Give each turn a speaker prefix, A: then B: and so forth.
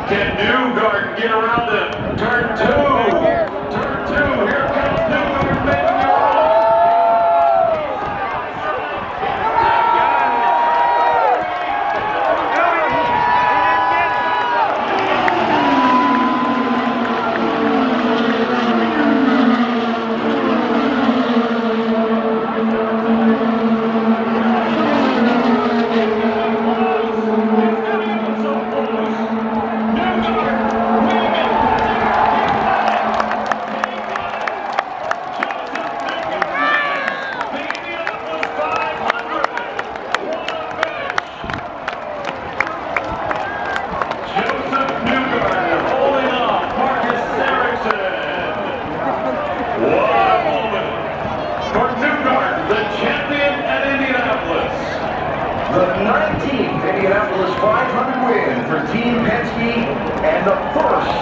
A: Can Newgarden get around him? Turn two. Turn two. Here comes Newgarden making it all.
B: The 19th Indianapolis 500 win for Team Penske and the first